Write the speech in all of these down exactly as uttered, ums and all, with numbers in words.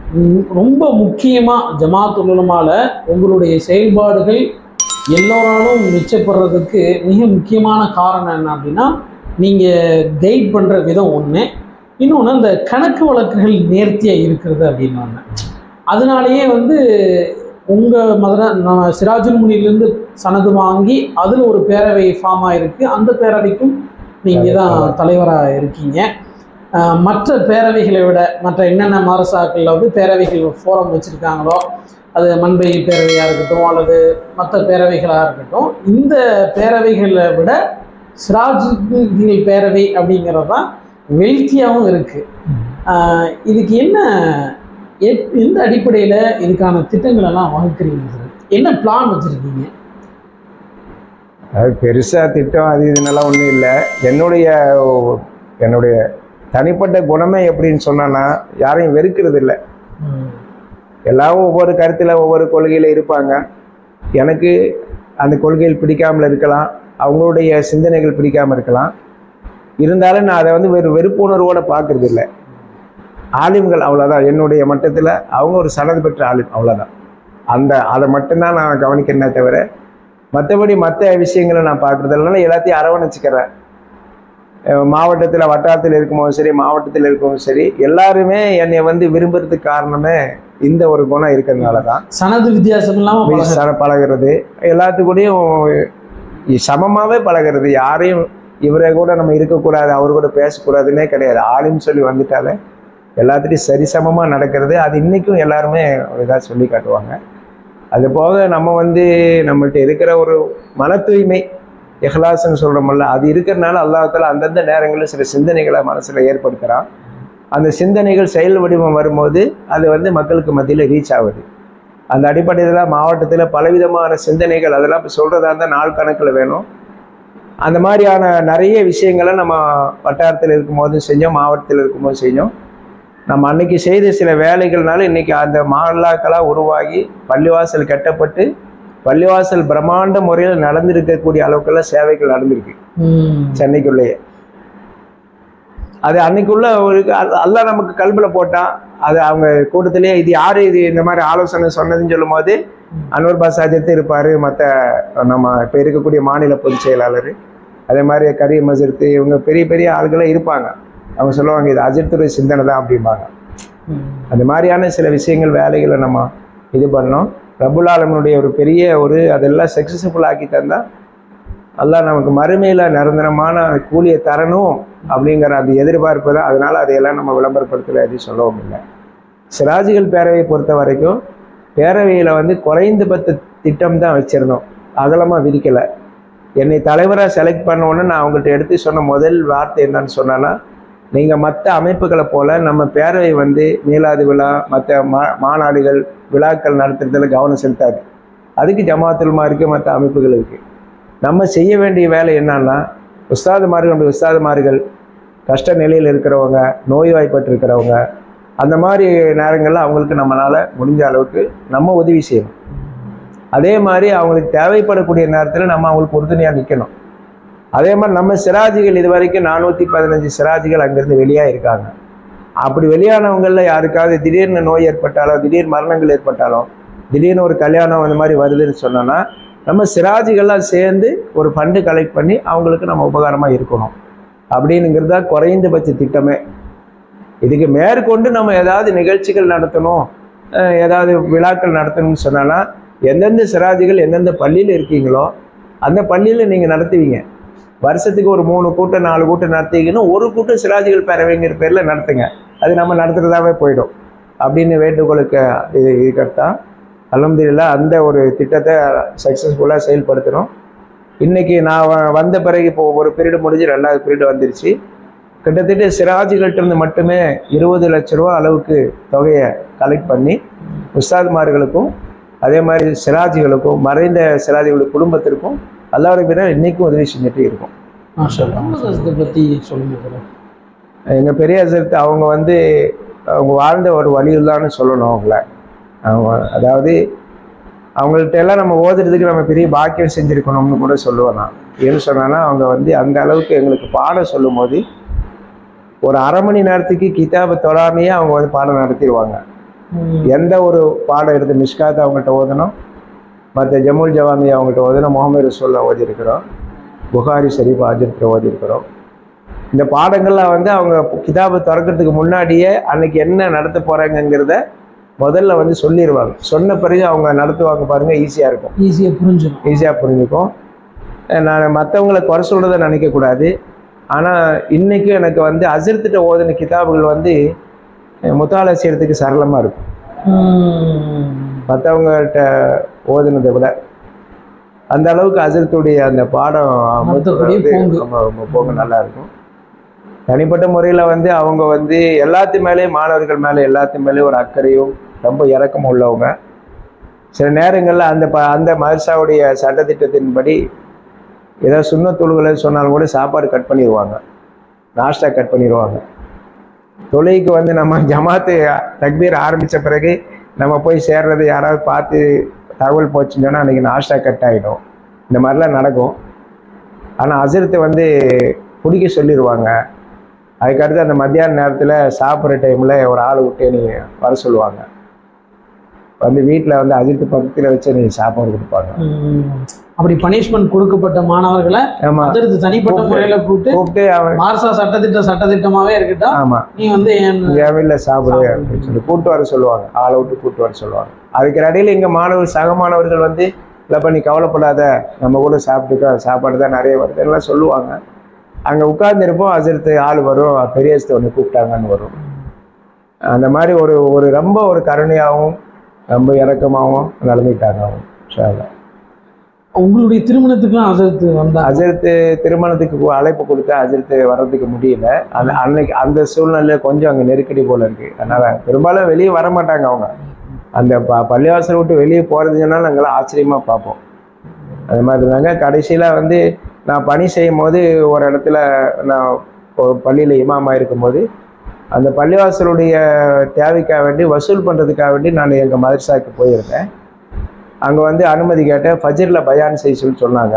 ரொம்ப முக்கியமாக ஜமாத்துல் உலமால உங்களுடைய செயல்பாடுகள் எல்லோராலும் மிச்சப்படுறதுக்கு மிக முக்கியமான காரணம் என்ன அப்படின்னா, நீங்கள் கைட் பண்ணுற விதம் ஒன்று, இன்னொன்று அந்த கணக்கு வழக்குகள் நேர்த்தியாக இருக்கிறது அப்படின்னு ஒன்று. அதனாலேயே வந்து உங்கள் மதுரை நம்ம சிராஜுல் முனியிலேருந்து சனது வாங்கி அதில் ஒரு பேரவை ஃபார்ம் ஆகிருக்கு. அந்த பேரவைக்கும் நீங்கள் தான் தலைவராக இருக்கீங்க. மற்ற பேரவைகளை விட மற்ற என்னென்ன மாரசாக்களில் வந்து பேரவைகள் ஃபோரம் வச்சுருக்காங்களோ, அது மண்பை பேரவையாக இருக்கட்டும் அல்லது மற்ற பேரவைகளாக இருக்கட்டும், இந்த பேரவைகளை விட சிராஜுல் பேரவை அப்படிங்கிறது தான் வெல்த்தியாகவும் இருக்குது. இதுக்கு என்ன எந்த அடிப்படையில் இதுக்கான திட்டங்களெல்லாம் வகுக்கிறீங்க சார்? என்ன பிளான் வச்சுருக்கீங்க? அது பெருசாக திட்டம் அது இதுன்னெல்லாம் ஒன்றும் இல்லை. என்னுடைய என்னுடைய தனிப்பட்ட குணமே எப்படின்னு சொன்னான்னா, யாரையும் வெறுக்கிறது இல்லை. எல்லாரும் ஒவ்வொரு கருத்தில் ஒவ்வொரு கொள்கையில் இருப்பாங்க. எனக்கு அந்த கொள்கைகள் பிடிக்காமல் இருக்கலாம், அவங்களுடைய சிந்தனைகள் பிடிக்காமல் இருக்கலாம். இருந்தாலும் நான் அதை வந்து வெறு வெறுப்புணர்வோடு பார்க்கறது இல்லை. ஆலிம்கள் அவ்வளோதான், என்னுடைய மட்டத்தில் அவங்க ஒரு சனது பெற்ற ஆலிம், அவ்வளோதான். அந்த அதை மட்டும்தான் நான் கவனிக்கிறேனே தவிர மற்றபடி மற்ற விஷயங்களை நான் பார்க்குறதுனால எல்லாத்தையும் அரவணைச்சிக்கிறேன். மாவட்டத்தில் வட்டாரத்தில் இருக்கும்போது சரி, மாவட்டத்தில் இருக்கும்போது சரி, எல்லாருமே என்னை வந்து விரும்புறதுக்கு காரணமே இந்த ஒரு குணம் இருக்கிறதுனால தான். சனது வித்தியாசம் இல்லாமல் பழகிறது, எல்லாத்துக்கூடையும் சமமாகவே பழகிறது. யாரையும் இவரை கூட நம்ம இருக்கக்கூடாது, அவர் கூட பேசக்கூடாதுன்னே கிடையாது. ஆளுன்னு சொல்லி வந்துட்டாலே எல்லாத்துட்டையும் சரிசமமாக நடக்கிறது. அது இன்றைக்கும் எல்லாருமே இதாக சொல்லி காட்டுவாங்க. அது போக நம்ம வந்து நம்மள்கிட்ட இருக்கிற ஒரு மன தூய்மை, இஹ்லாஸ்ன்னு சொல்கிறோம்ல, அது இருக்கிறதுனால அல்லாஹ்தாலா அந்தந்த நேரங்களில் சில சிந்தனைகளை மனசில் ஏற்படுத்துகிறான். அந்த சிந்தனைகள் செயல் வடிவம் வரும்போது அது வந்து மக்களுக்கு மத்தியில் ரீச் ஆகுது. அந்த அடிப்படையில் தான் மாவட்டத்தில் பலவிதமான சிந்தனைகள், அதெல்லாம் இப்போ சொல்கிறதா இருந்தால் நாள் கணக்கில் வேணும். அந்த மாதிரியான நிறைய விஷயங்களை நம்ம வட்டாரத்தில் இருக்கும்போதும் செஞ்சோம், மாவட்டத்தில் இருக்கும்போது செஞ்சோம். நம்ம அன்னைக்கு செய்த சில வேலைகள்னால இன்றைக்கி அந்த மாநிலாக்களாக உருவாகி பள்ளிவாசல் கட்டப்பட்டு பள்ளிவாசல் பிரம்மாண்ட முறையில் நடந்திருக்கக்கூடிய அளவுக்கெல்லாம் சேவைகள் நடந்திருக்கு சென்னைக்குள்ளேயே. அது அன்னைக்குள்ள ஒரு அல்லாஹ் நமக்கு கல்வியில் போட்டான். அது அவங்க கூட்டத்திலேயே இது யார் இது இந்த மாதிரி ஆலோசனை சொன்னதுன்னு சொல்லும் போது அன்வர் பாசாஜத்து இருப்பார், மற்ற நம்ம இப்போ இருக்கக்கூடிய மாநில பொதுச் செயலாளர், அதே மாதிரி கரீம் அஜர்த்து, இவங்க பெரிய பெரிய ஆளுகளாக இருப்பாங்க. அவங்க சொல்லுவாங்க இது அஜர்த்துடைய சிந்தனை தான் அப்படிம்பாங்க. அந்த மாதிரியான சில விஷயங்கள் வேலைகளை நம்ம இது பண்ணோம். ரப்புல் ஆலமீனுடைய ஒரு பெரிய ஒரு அதெல்லாம் சக்ஸஸ்ஃபுல் ஆக்கி தந்தால் அல்லாஹ் நமக்கு மறுமையில் நிரந்தரமான கூலியை தரணும் அப்படிங்கிற அந்த எதிர்பார்ப்பு தான். அதனால் அதையெல்லாம் நம்ம விளம்பரப்படுத்தலை, எதுவும் சொல்லவும் இல்லை. சிராஜுகள் பேரவையை பொறுத்த வரைக்கும் பேரவையில் வந்து குறைந்த பத்து திட்டம் தான் வச்சுருந்தோம், அகலமாக விதிக்கலை. என்னை தலைவராக செலக்ட் பண்ணோன்னு நான் அவங்கள்ட்ட எடுத்து சொன்ன முதல் வார்த்தை என்னன்னு சொன்னேன்னா, நீங்கள் மற்ற அமைப்புகளை போல் நம்ம பேரவை வந்து மீலாது விழா மற்ற மா மாநாடுகள் விழாக்கள் நடத்துறதுல கவனம் செலுத்தாது. அதுக்கு ஜமாத்துல் உலமா இருக்குது, மற்ற அமைப்புகள் இருக்குது. நம்ம செய்ய வேண்டிய வேலை என்னன்னா, உஸ்தாதுமார்கள் நம்ம உஸ்தாதுமார்கள் கஷ்ட நிலையில் இருக்கிறவங்க, நோய்வாய்ப்பட்டு இருக்கிறவங்க, அந்த மாதிரி நேரங்களில் அவங்களுக்கு நம்மளால் முடிஞ்ச அளவுக்கு நம்ம உதவி செய்யணும். அதே மாதிரி அவங்களுக்கு தேவைப்படக்கூடிய நேரத்தில் நம்ம அவங்களுக்கு உறுதுணையாக நிற்கணும். அதே மாதிரி நம்ம சிராஜிகள் இது வரைக்கும் நானூற்றி பதினஞ்சு சிராஜிகள் அங்கேருந்து வெளியாக இருக்காங்க. அப்படி வெளியானவங்களில் யாருக்காவது திடீர்னு நோய் ஏற்பட்டாலோ, திடீர் மரணங்கள் ஏற்பட்டாலோ, திடீர்னு ஒரு கல்யாணம் அந்த மாதிரி வருதுன்னு சொன்னோன்னா நம்ம சிராஜிகள்லாம் சேர்ந்து ஒரு ஃபண்டு கலெக்ட் பண்ணி அவங்களுக்கு நம்ம உபகாரமாக இருக்கணும் அப்படின்னுங்கிறது தான் குறைந்தபட்ச திட்டமே. இதுக்கு மேற்கொண்டு நம்ம ஏதாவது நிகழ்ச்சிகள் நடத்தணும், ஏதாவது விழாக்கள் நடத்தணும்னு சொன்னான்னா எந்தெந்த சிராஜிகள் எந்தெந்த பள்ளியில் இருக்கீங்களோ அந்த பள்ளியில் நீங்கள் நடத்துவீங்க. வருஷத்துக்கு ஒரு மூணு கூட்டம் நாலு கூட்டம் நடத்திங்கன்னா ஒரு கூட்டம் சிராஜிகள் பேரவைங்கிற பேரில் நடத்துங்க. அது நம்ம நடத்துகிறதாவே போயிடும் அப்படின்னு வேண்டுகோளுக்கு இது இதுக்கத்தான் அல்ஹம்துலில்லாஹ் அந்த ஒரு திட்டத்தை சக்ஸஸ்ஃபுல்லாக செயல்படுத்துகிறோம். இன்றைக்கி நான் வந்த பிறகு இப்போ ஒரு பீரியடு முடிஞ்சு ரெண்டாவது பீரியடு வந்துருச்சு. கிட்டத்தட்ட சிராஜிகள்கிட்டருந்து மட்டுமே இருபது லட்ச ரூபா அளவுக்கு தொகையை கலெக்ட் பண்ணி உஸ்தாதுமார்களுக்கும் அதே மாதிரி சிராஜிகளுக்கும் மறைந்த சிராஜிகளுடைய குடும்பத்திற்கும் அல்லாஹ்வுடைய பேரில் இன்றைக்கும் உதவி செஞ்சுட்டு இருக்கோம். பற்றி சொல்லுங்க. எங்கள் பெரிய ஹசரத் அவங்க வந்து அவங்க வாழ்ந்த ஒரு வழியில்தான்னு சொல்லணும். அவங்கள அவங்க அதாவது அவங்கள்ட்ட எல்லாம் நம்ம ஓதுறதுக்கு நம்ம பெரிய பாக்கியம் செஞ்சுருக்கணும்னு கூட சொல்லுவேன் நான். ஏன்னு சொன்னான்னா அவங்க வந்து அந்த அளவுக்கு எங்களுக்கு பாடம் சொல்லும் போது ஒரு அரை மணி நேரத்துக்கு கிதாபை தொடாமையே அவங்க வந்து பாடம் நடத்திடுவாங்க. எந்த ஒரு பாடம் எடுத்து மிஷ்காத் அவங்கள்ட்ட ஓதணும், மற்ற ஜமுல் ஜவாமி அவங்கள்ட்ட ஓதணும், முகமது ரசூல்லா ஓதி இருக்கிறோம், புகாரி ஷரீஃப் ஆஜித்தில் ஓதி இருக்கிறோம். இந்த பாடங்கள்லாம் வந்து அவங்க கிதாபை திறக்கிறதுக்கு முன்னாடியே அன்னைக்கு என்ன நடத்த போகிறாங்கங்கிறத முதல்ல வந்து சொல்லிடுவாங்க. சொன்ன பிறகு அவங்க நடத்துவாங்க பாருங்கள், ஈஸியாக இருக்கும், ஈஸியாக புரிஞ்சுக்கும் ஈஸியாக புரிஞ்சுக்கும். நான் மற்றவங்களை குறை சொல்கிறத நினைக்கக்கூடாது. ஆனால் இன்றைக்கும் எனக்கு வந்து அஜர்த்திட்ட ஓதின கிதாபுகள் வந்து முத்தாலா செய்கிறதுக்கு சரளமாக இருக்கும். மற்றவங்கள்ட்ட ஓதுனதை விட அந்த அளவுக்கு அஜர்த்துடைய அந்த பாடம் போக நல்லா இருக்கும். தனிப்பட்ட முறையில் வந்து அவங்க வந்து எல்லாத்து மேலேயும் மாணவர்கள் மேலே எல்லாத்து மேலேயும் ஒரு அக்கறையும் ரொம்ப இறக்கமும் உள்ளவங்க. சில நேரங்களில் அந்த ப அந்த மதரசாவுடைய சட்டத்திட்டத்தின்படி ஏதாவது சுண்ணத்தூள்களை சொன்னாலும் கூட சாப்பாடு கட் பண்ணிடுவாங்க, நாஷ்டா கட் பண்ணிடுவாங்க. தொழுகைக்கு வந்து நம்ம ஜமாத்து தக்பீர் ஆரம்பித்த பிறகு நம்ம போய் சேர்றது யாராவது பார்த்து தகவல் போச்சுன்னு சொன்னால் அன்றைக்கி நாஷ்டா கட் ஆகிடும். இந்த மாதிரிலாம் நடக்கும். ஆனால் அசரத்தை வந்து பிடிக்க சொல்லிடுவாங்க. அதுக்கடுத்து அந்த மத்தியான நேரத்தில் சாப்பிட்ற டைமில் ஒரு ஆள் விட்டு நீங்கள் வர சொல்லுவாங்க. வந்து வீட்டில் வந்து அஜித்து பக்கத்தில் வச்சு நீங்கள் சாப்பாடு கொடுப்பாங்க. அப்படி பனிஷ்மெண்ட் கொடுக்கப்பட்ட மாணவர்களை அஜித்து தனிப்பட்ட முறையில் கூப்பிட்டு கூப்பிட்டு அவன் மார்சா சட்டத்திட்ட சட்டத்திட்டமாகவே இருக்கட்டும், ஆமாம் நீ வந்து என் வீட்டில் சாப்பிடு அப்படின்னு சொல்லி கூப்பிட்டு வர சொல்லுவாங்க. ஆளை விட்டு கூப்பிட்டு வர சொல்லுவாங்க. அதுக்கு இடையில எங்கள் மாணவர் சக மாணவர்கள் வந்து இல்லைப்பா நீ கவலைப்படாத, நம்ம கூட சாப்பிட்டுக்கோ, சாப்பாடு தான் நிறைய வருது எல்லாம் சொல்லுவாங்க. அங்கே உட்கார்ந்துருப்போம், அஜர்த்து ஆள் வரும், பெரியஸ்து ஒன்று கூப்பிட்டாங்கன்னு வரும். அந்த மாதிரி ஒரு ஒரு ரொம்ப ஒரு கருணையாகவும் ரொம்ப இறக்கமாகவும் நடந்துக்கிட்டாங்க அவங்க. உங்களுடைய திருமணத்துக்குலாம் அஜர்த்து வந்தா? அஜர்த்து திருமணத்துக்கு அழைப்பு கொடுத்தா அஜர்த்து வர்றதுக்கு முடியல. அந்த அன்னைக்கு அந்த சூழ்நிலையில் கொஞ்சம் அங்கே நெருக்கடி போல் இருக்குது. அதனால் பெரும்பாலும் வெளியே வர மாட்டாங்க அவங்க. அந்த ப பள்ளிவாசல் விட்டு வெளியே போகிறதுனால நாங்களாம் ஆச்சரியமாக பார்ப்போம். அது மாதிரி இருந்தாங்க. கடைசியில் வந்து நான் பணி செய்யும் போது ஒரு இடத்துல நான் பள்ளியில் இமாமாக இருக்கும்போது அந்த பள்ளிவாசலுடைய தேவைக்காக வேண்டி வசூல் பண்ணுறதுக்காக வேண்டி நான் எங்கள் மதரசாவுக்கு போயிருந்தேன். அங்கே வந்து அனுமதி கேட்டேன். ஃபஜ்ரில் பயான் செய்ய சொல்லி சொன்னாங்க.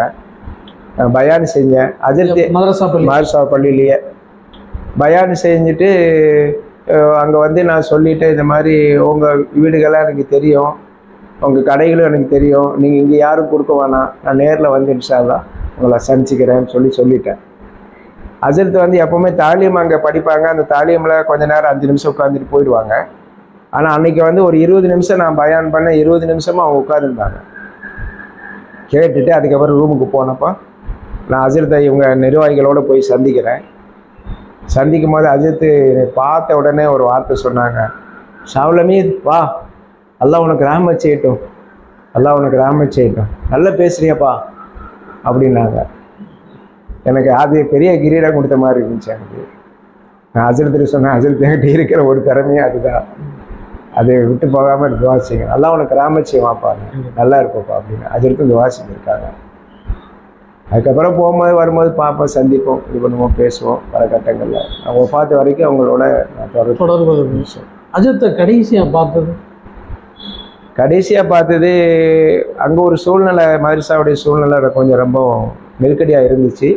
பயான் செஞ்சேன். அஜர்த்தி மதரசா பள்ளி மதரசா பள்ளியிலேயே பயான் செஞ்சுட்டு அங்கே வந்து நான் சொல்லிவிட்டேன், இந்த மாதிரி உங்கள் வீடுகள்லாம் எனக்கு தெரியும், உங்கள் கடைகளும் எனக்கு தெரியும், நீங்கள் இங்கே யாரும் கொடுக்க வேணாம், நான் நேரில் வந்து இன்ஷா அல்லாஹ் உங்களை சந்திச்சுக்கிறேன்னு சொல்லி சொல்லிட்டேன். அஜர்த்து வந்து எப்போவுமே தாலியம் அங்கே படிப்பாங்க. அந்த தாலியமில் கொஞ்ச நேரம் அஞ்சு நிமிஷம் உட்காந்துட்டு போயிடுவாங்க. ஆனால் அன்றைக்கி வந்து ஒரு இருபது நிமிஷம் நான் பயான் பண்ண இருபது நிமிஷமாக அவங்க உட்காந்துருந்தாங்க. கேட்டுட்டு அதுக்கப்புறம் ரூமுக்கு போனப்போ நான் அஜர்த்தை இவங்க நிர்வாகிகளோடு போய் சந்திக்கிறேன். சந்திக்கும் போது அஜர்த்து பார்த்த உடனே ஒரு வார்த்தை சொன்னாங்க, ஷாவுலமீத் வா, அல்லாஹ் உனக்கு ரஹ்மத் செய்யட்டும், அல்லாஹ் உனக்கு ரஹ்மத் செய்யட்டும், நல்லா பேசுறியப்பா அப்படின்னாங்க. எனக்கு அது பெரிய கிரீடம் கொடுத்த மாதிரி இருந்துச்சு எனக்கு. நான் அஜர்த்துட்டு சொன்னேன், அஜர்த்து என்கிட்ட இருக்கிற ஒரு திறமையே அதுதான், அதை விட்டு போகாமல் துவா செய்யுங்க, அல்லாஹ் உனக்கு ரஹ்மத் செய்வாப்பா, நல்லா இருப்போப்பா அப்படின்னு அஜர்த்து துவா செஞ்சுருக்காங்க. அதுக்கப்புறம் போகும்போது வரும்போது பார்ப்போம், சந்திப்போம், இது பண்ணுவோம், பேசுவோம் பல கட்டங்களில். அவங்க பார்த்த வரைக்கும் அவங்களோட தொடர்பு. அஜர்த்தை கடைசியாக பார்த்தது கடைசியாக பார்த்தது அங்கே ஒரு சூழ்நிலை, மதரசாவுடைய சூழ்நிலை கொஞ்சம் ரொம்ப நெருக்கடியாக இருந்துச்சு.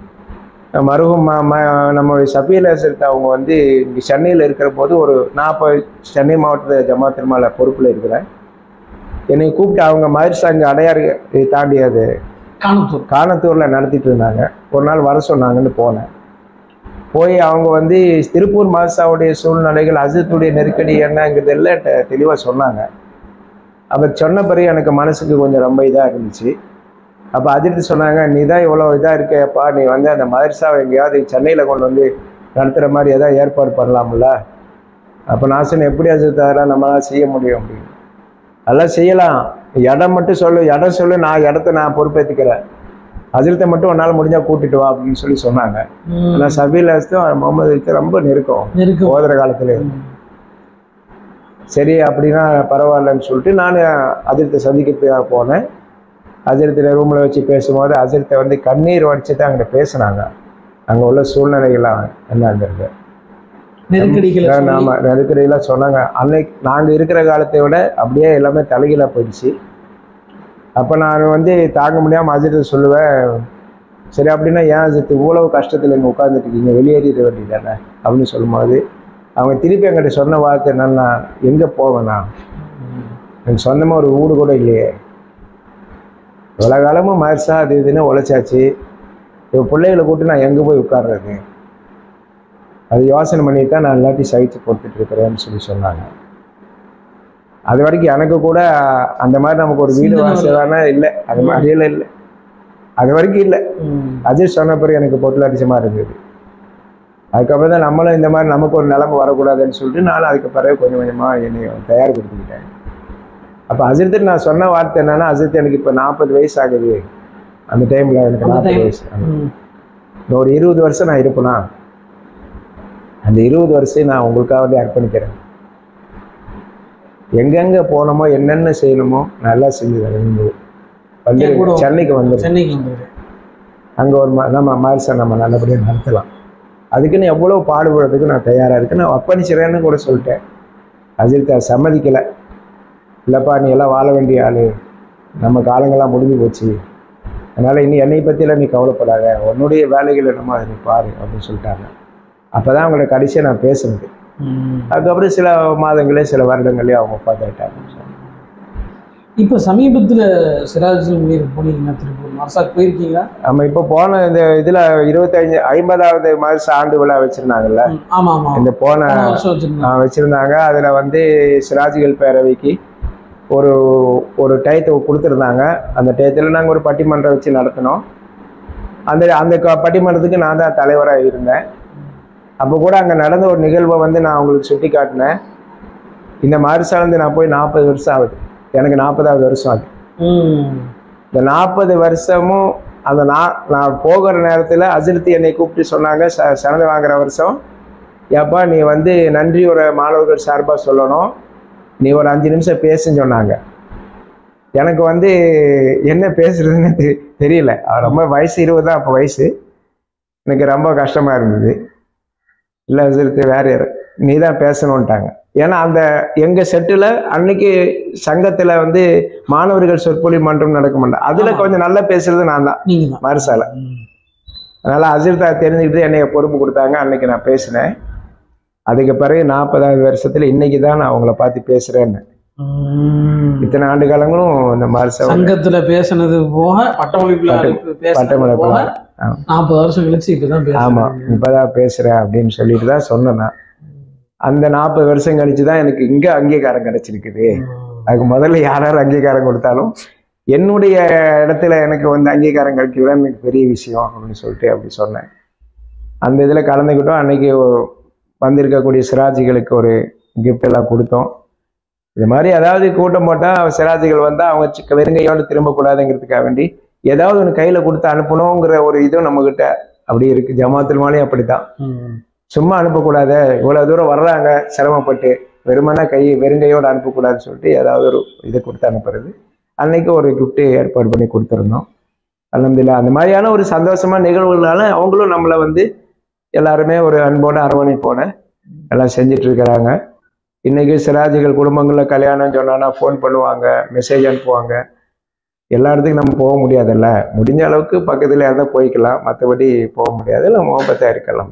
மருகும் நம்மளுடைய சபீல் அசரத் அவங்க வந்து இங்கே சென்னையில் இருக்கிற போது ஒரு நான் இப்போ சென்னை மாவட்டத்தில் ஜமாத் திருமால பொறுப்பில் இருக்கிறேன். என்னை கூப்பிட்டு அவங்க மதரசா அங்கே அடையாறு தாண்டி அது காணத்தூர் காணத்தூரில் நடத்திட்டு இருந்தாங்க. ஒரு நாள் வர சொன்னாங்கன்னு போனேன். போய் அவங்க வந்து திருப்பூர் மதரசாவுடைய சூழ்நிலைகள், அஜர்த்துடைய நெருக்கடி என்னங்கிறதெல்லாம் தெளிவாக சொன்னாங்க. அப்போ சொன்ன பிறகு எனக்கு மனசுக்கு கொஞ்சம் ரொம்ப இதாக இருந்துச்சு. அப்போ அஜர்த்து சொன்னாங்க, நீ தான் இவ்வளோ இதாக இருக்கேப்பா, நீ வந்து அந்த மதரசாவை எங்கேயாவது சென்னையில் கொண்டு வந்து நடத்துகிற மாதிரி எதாவது ஏற்பாடு பண்ணலாம்ல. அப்போ நான் சொன்னேன், எப்படி அஜர்த்து அதெல்லாம் நம்மளால் செய்ய முடியும் அப்படின்னு. அதெல்லாம் செய்யலாம், இடம் மட்டும் சொல்லு, இடம் சொல்லு, நான் இடத்த நான் பொறுப்பேற்றுக்கிறேன், அஜர்த்தை மட்டும் உன்னால் முடிஞ்சால் கூட்டிட்டு வா அப்படின்னு சொல்லி சொன்னாங்க. ஆனால் சபீல் அஸ்தும் முகமது அலித்தும் ரொம்ப நெருக்கம் ஓதுற காலத்துல. சரி அப்படின்னா பரவாயில்லன்னு சொல்லிட்டு நான் அஜர்த்தை சந்திக்கிறதுக்காக போனேன். அஜர்த்தை ரூமில் வச்சு பேசும்போது அஜர்த்தை வந்து கண்ணீர் வடிச்சு தான் அங்கே பேசுனாங்க. அங்கே உள்ள சூழ்நிலைகள்லாம் என்னங்கிறது, நெருக்கடிகள் ஆமாம் நெருக்கடியெல்லாம் சொன்னாங்க. அன்னைக்கு நாங்கள் இருக்கிற காலத்தை விட அப்படியே எல்லாமே தலைகீழாக போயிடுச்சு. அப்போ நான் வந்து தாங்க முடியாமல் அஜர்த்தை சொல்லுவேன், சரி அப்படின்னா ஏன் அஜர்த்து இவ்வளவு கஷ்டத்தில் இங்கே உட்காந்துட்டு இருக்கீங்க, வெளியேறிட வேண்டியதானே அப்படின்னு சொல்லும்போது, அவங்க திருப்பி என்கிட்ட சொன்ன வார்த்தை என்னன்னா, எங்கே போவேண்ணா, எனக்கு சொந்தமாக ஒரு வீடு கூட இல்லையே, இவ்வளோ காலமும் மரிசா அது இதுன்னு உழைச்சாச்சு, இப்போ பிள்ளைகளை கூப்பிட்டு நான் எங்கே போய் உட்கார்றது, அது யோசனை பண்ணி தான் நான் எல்லாத்தையும் சகிச்சு கொடுத்துட்டு இருக்கிறேன்னு சொல்லி சொன்னாங்க. அது வரைக்கும் எனக்கு கூட அந்த மாதிரி நமக்கு ஒரு வீடு வாசலானா இல்லை, அது மாதிரியெல்லாம் இல்லை, அது வரைக்கும் இல்லை. அஜய் சொன்ன பிறகு எனக்கு பொருள் அடிச்சமாக இருந்தது. அதுக்கப்புறம் தான் நம்மளும் இந்த மாதிரி நமக்கு ஒரு நிலைமை வரக்கூடாதுன்னு சொல்லிட்டு நானும் அதுக்கு பிறகு கொஞ்சம் கொஞ்சமாக என்னை தயார் கொடுத்துக்கிட்டேன். அப்போ அஜித்துக்கு நான் சொன்ன வார்த்தை என்னன்னா, அஜித் எனக்கு இப்போ நாற்பது வயசு ஆகுது, அந்த டைமில் எனக்கு நாற்பது வயசு, ஒரு இருபது வருஷம் நான் இருப்பேனா, அந்த இருபது வருஷம் நான் உங்களுக்காக வந்து அர்ப்பணிக்கிறேன். எங்கெங்கே போனோமோ என்னென்ன செய்யணுமோ நல்லா செஞ்சு தரேன். வந்து சென்னைக்கு வந்து சென்னைக்கு அங்கே ஒரு நம்ம மாரிசா நம்ம நல்லபடியாக நடத்தலாம், அதுக்குன்னு எவ்வளோ பாடுபடுறதுக்கு நான் தயாராக இருக்கேன், நான் அர்ப்பணிச்சிடறேன்னு கூட சொல்லிட்டேன். அஜித் சம்மதிக்கலை. இல்லைப்பா நீ எல்லாம் வாழ வேண்டிய ஆள், நம்ம காலங்கள்லாம் முடிஞ்சு போச்சு, அதனால் இனி என்னை பற்றிலாம் நீ கவலைப்படாத, உன்னுடைய வேலைகள் என்னமோ அதை நீ பாரு அப்படின்னு சொல்லிட்டாங்க. அப்போ தான் அவங்கள கடைசியாக நான் பேசுனது. அதுக்கப்புறம் சில மாதங்களே சில வருடங்களே அவங்க பார்த்துக்கிட்டாங்க. இப்போ சமீபத்தில் சிராஜ் முனீர் போனீங்கன்னா திருப்பூர் மர்சாக்கு போயிருக்கீங்களா? நம்ம இப்போ போன இந்த இதில் இருபத்தஞ்சு ஐம்பதாவது மாதம் ஆண்டு விழா வச்சுருந்தாங்கல்ல, ஆமாம் ஆமாம், இந்த போன வச்சுருந்தாங்க. அதில் வந்து சிராஜ்கள் பேரவைக்கு ஒரு ஒரு டயத்தை கொடுத்துருந்தாங்க. அந்த டயத்தில் நாங்கள் ஒரு பட்டிமன்றம் வச்சு நடத்தினோம். அந்த அந்த பட்டிமன்றத்துக்கு நான் தான் தலைவராக இருந்தேன். அப்போ கூட அங்கே நடந்த ஒரு நிகழ்வை வந்து நான் அவங்களுக்கு சுட்டி காட்டினேன். இந்த மாரிசாலேருந்து நான் போய் நாற்பது வருஷம் ஆகுது, எனக்கு நாற்பதாவது வருஷம் ஆகுது. இந்த நாற்பது வருஷமும் அந்த நான் நான் போகிற நேரத்தில் அஜித் என்னை கூப்பிட்டு சொன்னாங்க, ச சனதை வாங்குகிற வருஷம் ஏப்பா நீ வந்து நன்றி ஒரு மாணவர்கள் சார்பாக சொல்லணும், நீ ஒரு அஞ்சு நிமிஷம் பேசுன்னு சொன்னாங்க. எனக்கு வந்து என்ன பேசுறதுன்னு தெ தெரியல. ரொம்ப வயசு இருபது தான் அப்போ வயசு. எனக்கு ரொம்ப கஷ்டமாக இருந்தது. இல்லை அஜித் வேற யார் நீ தான் பேசணுன்ட்டாங்க. ஏன்னா அந்த எங்கள் செட்டில் அன்னைக்கு சங்கத்தில் வந்து மாணவர்கள் சொற்பொழிவு மன்றம் நடக்க மாட்டேன், அதில் கொஞ்சம் நல்லா பேசுறது நான் தான் மாரிசால. அதனால் அஜித் தெரிஞ்சுக்கிட்டு என்னைய பொறுப்பு கொடுத்தாங்க. அன்னைக்கு நான் பேசினேன். அதுக்கு பிறகு நாற்பதாவது வருஷத்துல இன்னைக்கு தான் நான் அவங்கள பார்த்து பேசுறேன்னு. இத்தனை ஆண்டு காலங்களும் இந்த மாரிசா சங்கத்துல பேசுனது போக பட்டமளிப்புல பட்டமளிப்புல நாற்பது வருஷம் கழிச்சு இப்பதான் ஆமா இப்பதான் பேசுறேன் அப்படின்னு சொல்லிட்டு தான் சொன்னேன். அந்த நாற்பது வருஷம் கழிச்சு தான் எனக்கு இங்க அங்கீகாரம் கிடைச்சிருக்குது. அதுக்கு முதல்ல யாராரும் அங்கீகாரம் கொடுத்தாலும் என்னுடைய இடத்துல எனக்கு வந்து அங்கீகாரம் கிடைக்கிறதா எனக்கு பெரிய விஷயம் அப்படின்னு சொல்லிட்டு அப்படி சொன்னேன். அந்த இதில் கலந்துக்கிட்டோம். அன்னைக்கு வந்திருக்கக்கூடிய சிராஜிகளுக்கு ஒரு கிஃப்ட் எல்லாம் கொடுத்தோம். இது மாதிரி ஏதாவது கூட்டம் போட்டால் சிராஜிகள் வந்தால் அவங்க வெறுங்கையோடு திரும்பக்கூடாதுங்கிறதுக்காக வேண்டி ஏதாவது ஒன்று கையில் கொடுத்து அனுப்பணுங்கிற ஒரு இதுவும் நம்மக்கிட்ட அப்படி இருக்குது. ஜமாத்துல் மாலையும் அப்படி தான், சும்மா அனுப்பக்கூடாது, இவ்வளோ தூரம் வர்றாங்க சிரமப்பட்டு வெறுமனா கை வெறுங்கையோடு அனுப்பக்கூடாதுன்னு சொல்லிட்டு ஏதாவது ஒரு இதை கொடுத்து அனுப்புறது. அன்னைக்கு ஒரு கிஃப்ட்டு ஏற்பாடு பண்ணி கொடுத்துருந்தோம். அல்ஹம்துலில்லாஹ் அந்த மாதிரியான ஒரு சந்தோஷமான நிகழ்வுகளால அவங்களும் நம்மளை வந்து எல்லாருமே ஒரு அன்போட அரவணைப்போட எல்லாம் செஞ்சிட்டு இருக்கிறாங்க. இன்னைக்கு சிராஜிகள் குடும்பங்களில் கல்யாணம் சொன்னா ஃபோன் பண்ணுவாங்க, மெசேஜ் அனுப்புவாங்க. எல்லா இடத்துக்கும் நம்ம போக முடியாதுல்ல, முடிஞ்ச அளவுக்கு பக்கத்துல இருந்தால் போய்க்கலாம், மற்றபடி போக முடியாது. இல்லை முகப்பத்தா இருக்கலாம்.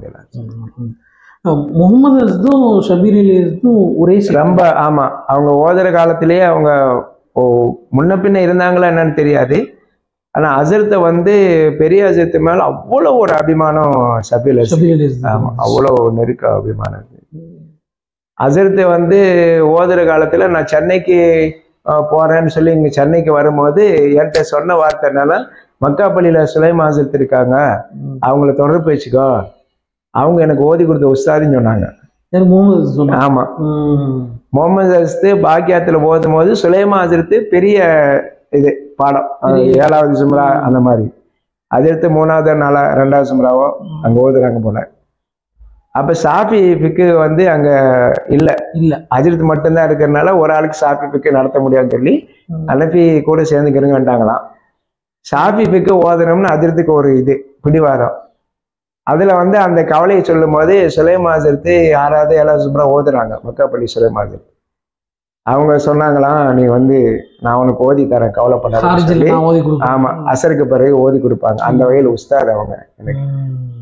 முகமது ஷபீர் ஒரே ரொம்ப ஆமா அவங்க ஓதுற காலத்திலேயே அவங்க முன்ன பின்ன இருந்தாங்களா என்னன்னு தெரியாது. ஆனா அஜர்த்தை வந்து பெரிய அஜர்த்து மேல அவ்வளோ ஒரு அபிமானம் ஷபீல் ஆமா அவ்வளோ நெருக்க அபிமானம். அஜர்த்தை வந்து ஓதுற காலத்துல நான் சென்னைக்கு போறேன்னு சொல்லி இங்க சென்னைக்கு வரும்போது என்கிட்ட சொன்ன வார்த்தை என்னன்னா, மக்காப்பள்ளியில சுலைமான் அஜர்த் இருக்காங்க, அவங்கள தொடர்பு வச்சுக்கோ, அவங்க எனக்கு ஓதி கொடுத்த உஸ்தாதுன்னு சொன்னாங்க. ஆமா முகமது அஜர்த் பாக்கியத்துல ஓதும் போது சுலைமான் அஜர்த் பெரிய இது பாடம் ஏழாவது சும்ரா அந்த மாதிரி, அஜர்த் மூணாவது நாளா ரெண்டாவது சும்ராவோ அங்க ஓதுறாங்க போல. அப்ப சாஃபி பிக்கு வந்து அங்க இல்ல இல்ல அஜர்த் மட்டும்தான் இருக்கிறதுனால ஒரு ஆளுக்கு சாஃபி பிக்கு நடத்த முடியாதுன்னு சொல்லி அனுப்பி கூட சேர்ந்துக்கிறங்க வேண்டாங்களாம். சாஃபி பிக்கு ஓதுனோம்னு அஜர்த்துக்கு ஒரு இது பிடிவாரம். அதுல வந்து அந்த கவலையை சொல்லும் போது சுலைமான் அஜர்த் யாராவது ஏழாவது சும்ரா ஓதுறாங்க மக்காப்பள்ளி சுலைமான் அஜர்த். அவங்க சொன்னாங்களாம், நீ வந்து நான் உனக்கு ஓதி தரேன் கவலைப்படாத. ஆமா அசருக்கு பிறகு ஓதி கொடுப்பாங்க. அந்த வகையில் உஸ்தாத் அவங்க எனக்கு.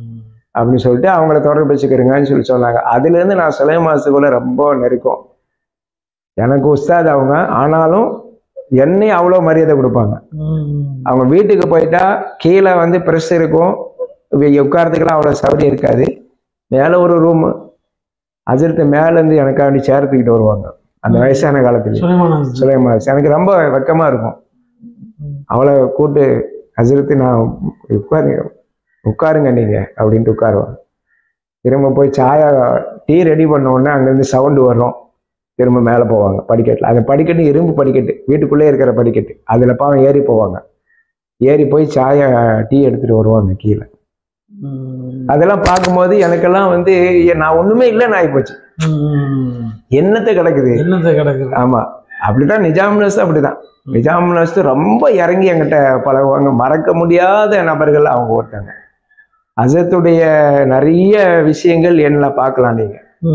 அப்படின்னு சொல்லிட்டு அவங்கள தொடர்பு வச்சுக்கிறீங்கன்னு சொல்லி சொன்னாங்க. அதுலேருந்து நான் சுலைமான் மாதத்துக்குள்ள ரொம்ப நெருக்கம். எனக்கு உஸ்தாத் அவங்க, ஆனாலும் என்னை அவ்வளோ மரியாதை கொடுப்பாங்க. அவங்க வீட்டுக்கு போயிட்டா கீழே வந்து ப்ரெஸ் இருக்கும், உட்காரத்துக்கெல்லாம் அவ்வளோ சௌகரியம் இருக்காது. மேலே ஒரு ரூமு, அஜர்த்து மேலேருந்து எனக்காண்டி சேர்த்துக்கிட்டு வருவாங்க அந்த வயசான காலத்துல. சுலைமான் எனக்கு ரொம்ப வெக்கமாக இருக்கும். அவளை கூட்டு அஜர்த்து நான் உட்காருங்க உட்காருங்க நீங்கள் அப்படின்ட்டு உட்காருவாங்க. திரும்ப போய் சாயா டீ ரெடி பண்ண உடனே அங்கேருந்து சவுண்டு வரும். திரும்ப மேலே போவாங்க படிக்கட்டில். அந்த படிக்கட்டு இரும்பு படிக்கட்டு, வீட்டுக்குள்ளே இருக்கிற படிக்கட்டு, அதில் பாவம் ஏறி போவாங்க. ஏறி போய் சாயா டீ எடுத்துகிட்டு வருவாங்க கீழே. அதெல்லாம் பார்க்கும்போது எனக்கெல்லாம் வந்து நான் ஒன்றுமே இல்லைன்னு ஆகிப்போச்சு. என்னத்தை கிடக்குது என்னத்தை கிடக்குது. ஆமாம், அப்படிதான் நிஜாம் நர்ஸ். அப்படிதான் நிஜாம் நர்ஸ் ரொம்ப இறங்கி என்கிட்ட பழகுவாங்க. மறக்க முடியாத நபர்கள் அவங்க ஒருத்தாங்க. அசத்துடைய நிறைய விஷயங்கள் என்ன பார்க்கலாம் நீங்க.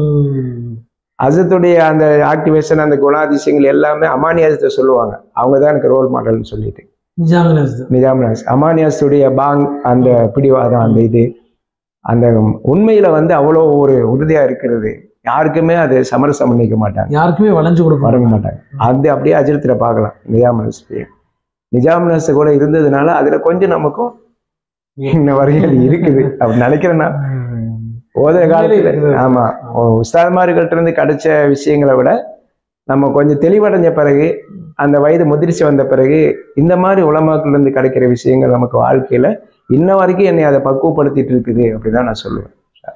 அசத்துடைய அந்த ஆக்டிவேஷன், அந்த குணாதிசயங்கள் எல்லாமே அமானியாசத்தை சொல்லுவாங்க. அவங்க தான் எனக்கு ரோல் மாடல்னு சொல்லிட்டு. நிஜாம் நர்ஸ் அமானியாசுடைய பாங், அந்த பிடிவாதம், அந்த இது, அந்த உண்மையில வந்து அவ்வளோ ஒரு உறுதியா இருக்கிறது. யாருக்குமே அது சமரசம் பண்ணிக்க மாட்டாங்க, யாருக்குமே வளைஞ்சு கொடுக்க வழங்க மாட்டாங்க. அது அப்படியே அஜரத்துல பார்க்கலாம். நிஜாம் நர்ஸ் நிஜாம் நர்ஸ் கூட இருந்ததுனால அதுல கொஞ்சம் நமக்கும் இன்ன வரையும் அது இருக்குது அப்படி நினைக்கிறேன்னா. ஓத காலத்துல ஆமா உஸ்தாத்மார்கள்ட்ட இருந்து கிடைச்ச விஷயங்களை விட நம்ம கொஞ்சம் தெளிவடைஞ்ச பிறகு, அந்த வயது முதிர்ச்சி வந்த பிறகு, இந்த மாதிரி உலமாக்கள் இருந்து கிடைக்கிற விஷயங்கள் நமக்கு வாழ்க்கையில இன்ன வரைக்கும் என்னை அதை பக்குவப்படுத்திட்டு இருக்குது அப்படிதான் நான் சொல்லுவேன்.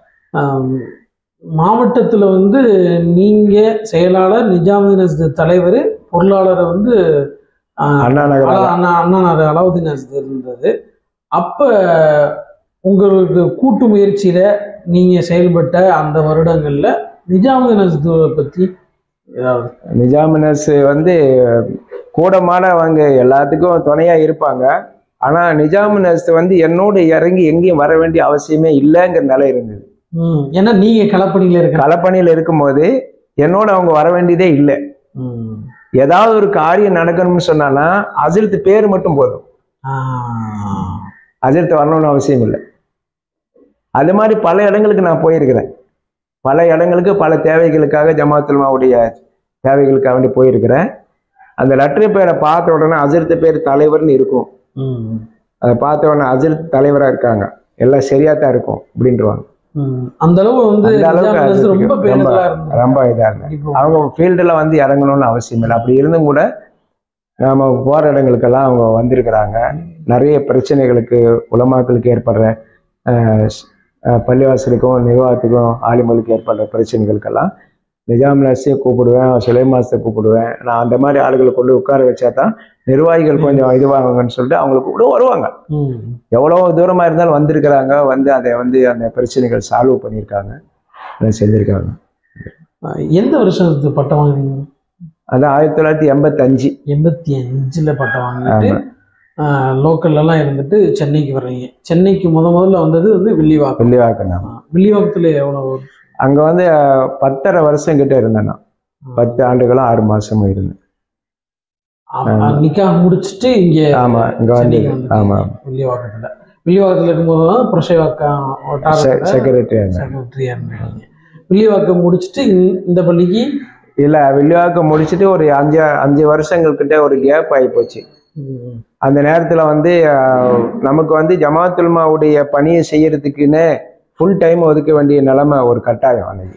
மாவட்டத்தில் வந்து நீங்கள் செயலாளர், நிஜாமுதீன் தலைவர், பொருளாளரை வந்து அண்ணா நகர் அண்ணா அண்ணா நகர் அலாவுதீன் அஸ்தர் இருந்தது. அப்போ உங்களுக்கு கூட்டு முயற்சியில் நீங்கள் செயல்பட்ட அந்த வருடங்களில் நிஜாமுதீன் அஸ்தரை பற்றி ஏதாவது? நிஜாமுதீன் நர்ஸ் வந்து கூடமான அவங்க எல்லாத்துக்கும் துணையாக இருப்பாங்க. ஆனால் நிஜாமுதீன் நர்ஸ் வந்து என்னோட இறங்கி எங்கேயும் வர வேண்டிய அவசியமே இல்லைங்கிற நிலை இருந்தது. ஏன்னா நீங்க களப்பணியில இருக்க களப்பணியில இருக்கும்போது என்னோட அவங்க வர வேண்டியதே இல்லை. ஏதாவது ஒரு காரியம் நடக்கணும்னு சொன்னானா அஜித் பேர் மட்டும் போதும், அஜித் வரணும்னு அவசியம் இல்லை. அது மாதிரி பல இடங்களுக்கு நான் போயிருக்கிறேன். பல இடங்களுக்கு பல தேவைகளுக்காக ஜமாத்துல் உலமாவுடைய தேவைகளுக்காக வேண்டி போயிருக்கிறேன். அந்த லெட்டர் பேரை பார்த்த உடனே அஜித் பேர் தலைவர்னு இருக்கும். அதை பார்த்த உடனே அஜித் தலைவராக இருக்காங்க, எல்லாம் சரியா தான் இருக்கும் அப்படின்றவாங்க. அந்த அளவு வந்து ரொம்ப ரொம்ப இதா இருந்தேன். அவங்க ஃபீல்டுல வந்து இறங்கணும்னு அவசியம் இல்லை. அப்படி இருந்தும் கூட நாம போற இடங்களுக்கெல்லாம் அவங்க வந்திருக்கிறாங்க. நிறைய பிரச்சனைகளுக்கு உலமாக்களுக்கு ஏற்படுற பள்ளிவாசலுக்கும் நிர்வாகத்துக்கும் ஆலிமலுக்கு ஏற்படுற பிரச்சனைகளுக்கெல்லாம் நிஜாம் நர்ஸையை கூப்பிடுவேன், சுலைமான் மாஸ்டரை கூப்பிடுவேன். நான் அந்த மாதிரி ஆளுகளை கொண்டு உட்கார வச்சா தான் நிர்வாகிகள் கொஞ்சம் இதுவாங்கன்னு சொல்லிட்டு அவங்களுக்கு கூட வருவாங்க. எவ்வளோ தூரமா இருந்தாலும் வந்திருக்கிறாங்க, வந்து அதை வந்து அந்த பிரச்சனைகள் சால்வ் பண்ணியிருக்காங்க, அதை செஞ்சிருக்காங்க. எந்த வருஷத்து பட்டம் வாங்கினீங்க? அதான் ஆயிரத்தி தொள்ளாயிரத்தி எண்பத்தி அஞ்சு எண்பத்தி அஞ்சுல பட்டம் வாங்கிட்டு லோக்கல்லாம் இருந்துட்டு சென்னைக்கு வர்றீங்க. சென்னைக்கு முத முதல்ல வந்தது வந்து வில்லிவாக்கம். வில்லிவாக்கம் வில்லிவாக்கத்துல எவ்வளவு? அங்க வந்து பத்தரை வருஷம் கிட்ட இருந்தேன் நான். பத்து ஆண்டுகளும் ஆறு மாசமும் இருந்தேன். நிக்கா முடிச்சுட்டு இங்க ஆமா இங்க வந்து ஆமா வில்லிவாக்கத்துல வில்லிவாக்கத்துல இருக்கும்போது தான் புரஷைவாக்கம் செக்ரட்டரியா செக்ரட்டரியா இருந்தீங்க. வில்லிவாக்கம் முடிச்சுட்டு இந்த பள்ளிக்கு இல்ல வில்லிவாக்கம் முடிச்சுட்டு ஒரு அஞ்சு அஞ்சு வருஷங்கள் கிட்ட ஒரு கேப் ஆகி போச்சு. அந்த நேரத்துல வந்து நமக்கு வந்து ஜமாத்துல் உலமாவுடைய பணியை செய்யறதுக்குன்னு ஃபுல் டைம் ஒதுக்க வேண்டிய நிலைமை ஒரு கட்டாயம் அன்னைக்கு.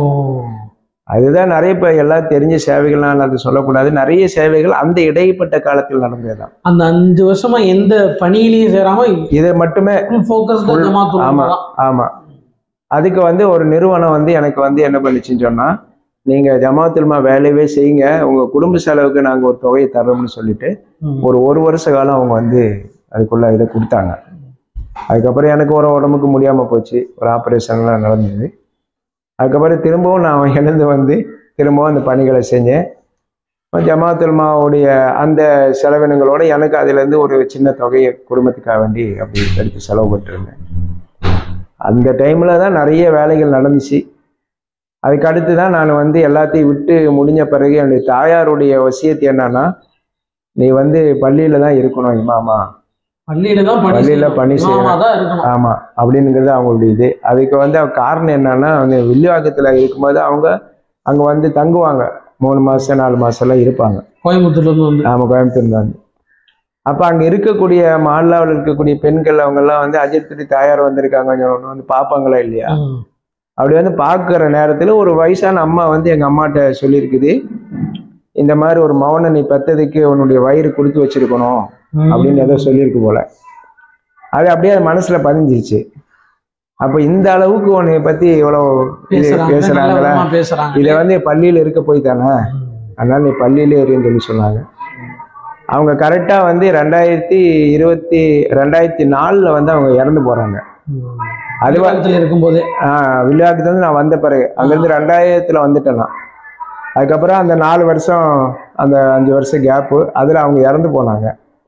அதுதான் நிறைய இப்போ எல்லாம் தெரிஞ்ச சேவைகள், நான் அது சொல்லக்கூடாது, நிறைய சேவைகள் அந்த இடைப்பட்ட காலத்தில் நடந்ததுதான். அந்த அஞ்சு வருஷமா எந்த பணியிலையும் சேராம இதை மட்டுமே ஆமா ஆமா அதுக்கு வந்து ஒரு நிறுவனம் வந்து எனக்கு வந்து என்ன பண்ணிச்சுன்னு சொன்னா, நீங்க ஜமாத்துல் உலமா வேலையவே செய்யுங்க, உங்க குடும்ப செலவுக்கு நாங்க ஒரு தொகையை தர்றோம்னு சொல்லிட்டு ஒரு ஒரு வருஷ காலம் அவங்க வந்து அதுக்குள்ள இதை கொடுத்தாங்க. அதுக்கப்புறம் எனக்கு ஒரு உடம்புக்கு முடியாம போச்சு, ஒரு ஆப்ரேஷன்லாம் நடந்தது. அதுக்கப்புறம் திரும்பவும் நான் எழுந்து வந்து திரும்பவும் அந்த பணிகளை செஞ்சேன். ஜமாத்துல் உலமாவுடைய அந்த செலவினங்களோட எனக்கு அதுலேருந்து ஒரு சின்ன தொகையை குடும்பத்துக்காக வேண்டி அப்படி எடுத்து செலவு பண்ணிருந்தேன். அந்த டைம்ல தான் நிறைய வேலைகள் நடந்துச்சு. அதுக்கு அடுத்து தான் நான் வந்து எல்லாத்தையும் விட்டு முடிஞ்ச பிறகு என்னுடைய தாயாருடைய வசியத்து என்னன்னா, நீ வந்து பள்ளியில தான் இருக்கணும் இமாமா பள்ளியில தான் பள்ளியில பணி செய்யணும். இருக்கணும். ஆமா அப்படிங்கிறது அவங்களுடைய இது. அதுக்கு வந்து காரணம் என்னன்னா வந்து வில்லிவாக்கத்துல இருக்கும்போது அவங்க அங்க வந்து தங்குவாங்க. மூணு மாசம் நாலு மாசம் எல்லாம் இருப்பாங்க. கோயம்புத்தூர்ல இருந்து வந்து ஆமா கோயம்புத்தூர்ல இருந்து. அப்ப அங்க இருக்கக்கூடிய மாநிலாவில் இருக்கக்கூடிய பெண்கள் அவங்க எல்லாம் வந்து அஜித் தாயார் வந்திருக்காங்க வந்து பார்ப்பாங்களா இல்லையா? அப்படி வந்து பார்க்குற நேரத்துல ஒரு வயசான அம்மா வந்து எங்க அம்மாட்ட சொல்லியிருக்குது, இந்த மாதிரி ஒரு மவனை நீ பெத்ததுக்கு உன்னுடைய வயிறு கொடுத்து வச்சிருக்கணும் அப்படின்னு ஏதோ சொல்லியிருக்கு போல. அது அப்படியே மனசுல பதிஞ்சிருச்சு. அப்ப இந்த அளவுக்கு உன்னை பத்தி இவ்வளவு பேசுறாங்களா, இதை வந்து பள்ளியில இருக்க போய் தானே, அதனால நீ பள்ளியிலே இருன்னு சொல்லி சொன்னாங்க. அவங்க கரெக்டா வந்து ரெண்டாயிரத்தி இருபத்தி ரெண்டாயிரத்தி நாலுல வந்து அவங்க இறந்து போறாங்க. வில்லிவாக்கத்துல இருக்கும்போது ஆஹ் வில்லிவாக்கத்துல இருந்து நான் வந்த பிறகு அங்கிருந்து ரெண்டாயிரத்துல வந்துட்டேன் நான். அதுக்கப்புறம் அந்த நாலு வருஷம் அந்த அஞ்சு வருஷம் கேப்பு அதுல அவங்க இறந்து போனாங்க.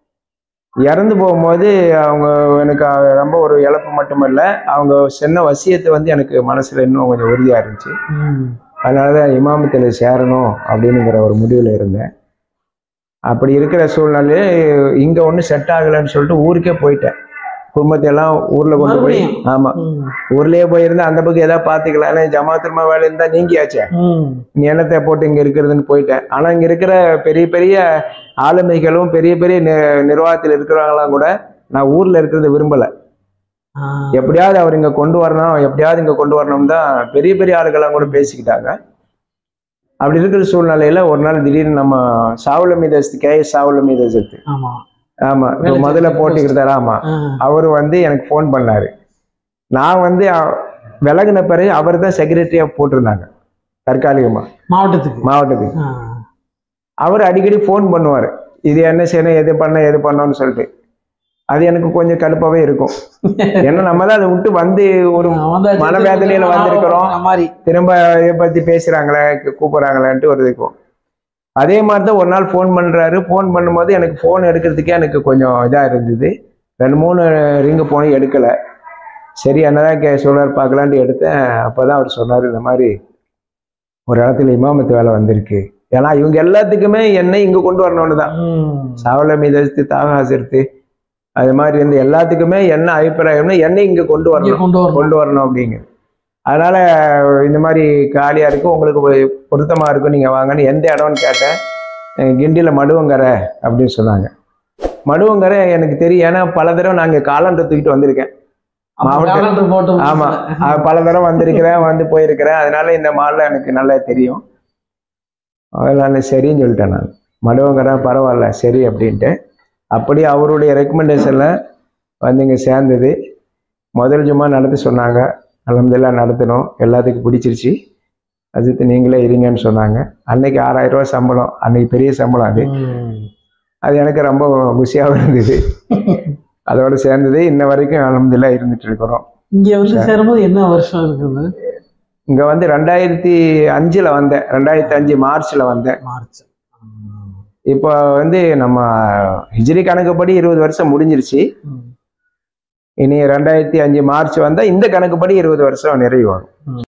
இறந்து போகும்போது அவங்க எனக்கு ரொம்ப ஒரு இழப்பு மட்டுமல்ல, அவங்க சொன்ன வசியத்தை வந்து எனக்கு மனசுல இன்னும் கொஞ்சம் உறுதியா இருந்துச்சு. அதனாலதான் இமாமத்துல சேரணும் அப்படின்னுங்கிற ஒரு முடிவுல இருந்தேன். அப்படி இருக்கிற சூழ்நிலையே இங்க ஒன்றும் செட் ஆகலைன்னு சொல்லிட்டு ஊருக்கே போயிட்டேன். குடும்பத்தை எல்லாம் ஊர்ல கொண்டு போய், ஆமா ஊர்லயே போயிருந்தா அந்த பக்கம் ஏதாவது பாத்துக்கலாம், ஏன்னா ஜமாத்துமா வேலை இருந்தா நீங்கியாச்சே, நீ என்னத்தை போட்டு இங்க இருக்கிறதுன்னு போயிட்டேன். ஆனா இங்க இருக்கிற பெரிய பெரிய ஆளுமைகளும் பெரிய பெரிய நிர்வாகத்தில் இருக்கிறவங்களாம் கூட நான் ஊர்ல இருக்கிறத விரும்பல. எப்படியாவது அவர் இங்க கொண்டு வரணும், எப்படியாவது இங்க கொண்டு வரணும் தான் பெரிய பெரிய ஆளுகள்லாம் கூட பேசிக்கிட்டாங்க. அப்படி இருக்கிற சூழ்நிலையில ஒரு நாள் திடீர்னு நம்ம சாவுல மீதஸ்து கே எஸ் சாவுல மீதஸ்து ஆமா இப்போ முதல்ல போட்டுக்கிட்டாரு. ஆமா அவரு வந்து எனக்கு ஃபோன் பண்ணாரு. நான் வந்து விலகின பிறகு அவர் தான் செக்ரட்டரியா போட்டிருந்தாங்க தற்காலிகமா மாவட்டத்துக்கு மாவட்டத்துக்கு அவர் அடிக்கடி ஃபோன் பண்ணுவார், இது என்ன செய்யணும், எது பண்ண எது பண்ணோன்னு சொல்லிட்டு. அது எனக்கு கொஞ்சம் கடுப்பாவே இருக்கும். ஏன்னா நம்ம தான் அதை விட்டு வந்து ஒரு மனவேதனையில வந்திருக்கிறோம், திரும்ப இதை பத்தி பேசுறாங்களே கூப்பிடுறாங்களேன்ட்டு ஒரு இருக்கும். அதே மாதிரி தான் ஒரு நாள் ஃபோன் பண்றாரு. ஃபோன் பண்ணும்போது எனக்கு ஃபோன் எடுக்கிறதுக்கே எனக்கு கொஞ்சம் இதா இருந்தது. ரெண்டு மூணு ரிங்கு போன எடுக்கல. சரி என்னதான் கே சொல்றாரு பார்க்கலான்ட்டு எடுத்தேன். அப்பதான் அவர் சொன்னாரு, இந்த மாதிரி ஒரு இடத்துல இமாமத்து வேலை வந்திருக்கு. ஏன்னா இவங்க எல்லாத்துக்குமே என்னை இங்க கொண்டு வரணும்னு தான், சாவல மீதத்து தாகாசிர்த்து அது மாதிரி இருந்து எல்லாத்துக்குமே என்ன அபிப்பிராயம்னு என்னை இங்க கொண்டு வரணும் கொண்டு வரணும் அப்படிங்கிறது. அதனால இந்த மாதிரி காலியா இருக்கு, உங்களுக்கு பொருத்தமா இருக்கும், நீங்க வாங்கன்னு. எந்த இடம்னு கேட்டேன். கிண்டியில மடுவங்கரை அப்படின்னு சொன்னாங்க. மடுவங்கரை எனக்கு தெரியும், ஏன்னா பல தடவை நாங்க காலண்டர் தூக்கிட்டு வந்திருக்கேன் மாவட்டம். ஆமா பல தடவை வந்திருக்கிறேன், வந்து போயிருக்கிறேன். அதனால இந்த மால்ல எனக்கு நல்லா தெரியும். அதனால சரின்னு சொல்லிட்டேன் நான். மடுவங்கரை பரவாயில்ல சரி அப்படின்ட்டு. அப்படி அவருடைய ரெக்கமெண்டேஷன்ல வந்து இங்க சேர்ந்தது. முதல் ஜும்மா நடத்த சொன்னாங்க, அல்ஹம்துலில்லாஹ் நடத்தணும், எல்லாத்துக்கும் பிடிச்சிருச்சு. அதுக்கு நீங்களே இருங்கன்னு சொன்னாங்க. அன்னைக்கு ஆறாயிரம் ரூபாய் சம்பளம், அன்னைக்கு பெரிய சம்பளம். அது அது எனக்கு ரொம்ப குஷியாகவும் இருந்தது. அதோட சேர்ந்தது இன்ன வரைக்கும் அல்ஹம்துலில்லாஹ் இருந்துட்டு இருக்கிறோம். இங்க வந்து சேரும்போது என்ன வருஷம் இருக்குது? இங்க வந்து ரெண்டாயிரத்தி அஞ்சுல வந்தேன். ரெண்டாயிரத்தி அஞ்சு மார்ச்ல வந்தேன். மார்ச் இப்போ வந்து நம்ம ஹிஜ்ரி கணக்குப்படி இருபது வருஷம் முடிஞ்சிருச்சு. இனி ரெண்டாயிரத்தி அஞ்சு மார்ச் வந்தா இந்த கணக்குப்படி இருபது வருஷம் நிறைவு வரும்.